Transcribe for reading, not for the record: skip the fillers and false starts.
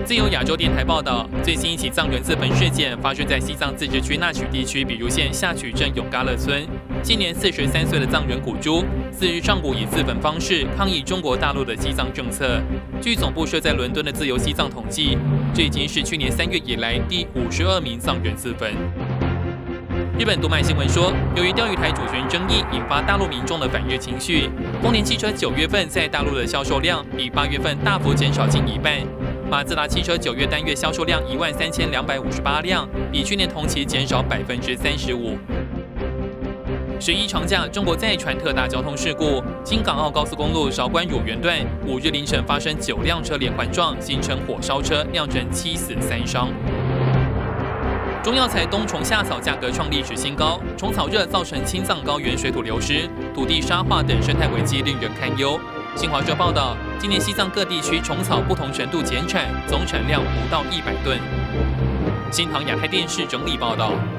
自由亚洲电台报道，最新一起藏人自焚事件发生在西藏自治区纳曲地区比如县下曲镇永嘎勒村。今年43岁的藏人古珠4日上午以自焚方式抗议中国大陆的西藏政策。据总部设在伦敦的自由西藏统计，这已经是去年3月以来第52名藏人自焚。日本读卖新闻说，由于钓鱼台主权争议引发大陆民众的反日情绪，丰田汽车9月份在大陆的销售量比8月份大幅减少近一半。马自达汽车9月单月销售量13258辆，比去年同期减少35%。11长假，中国再传特大交通事故，京港澳高速公路韶关乳园段5日凌晨发生9辆车连环撞，形成火烧车，酿成7死3伤。中药材冬虫夏草价格创历史新高，虫草热造成青藏高原水土流失、土地沙化等生态危机，令人堪忧。新华社报道，今年西藏各地区虫草不同程度减产，总产量不到100吨。新唐亚太电视整理报道。